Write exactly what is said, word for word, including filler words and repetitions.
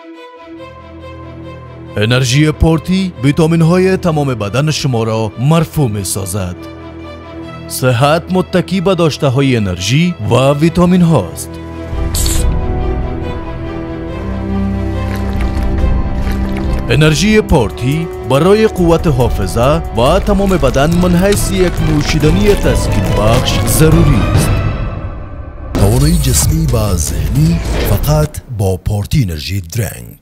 انرژی پورتی ویتامین های تمام بدن شما را مرفوع می سازد. صحت متکی به داشته های انرژی و ویتامین هاست. انرژی پورتی برای قوت حافظه و تمام بدن من حیث یک نوشیدنی تسکین بخش ضروری است. توانایی جسمی و ذهنی فقط با پورتی انرژی درینک.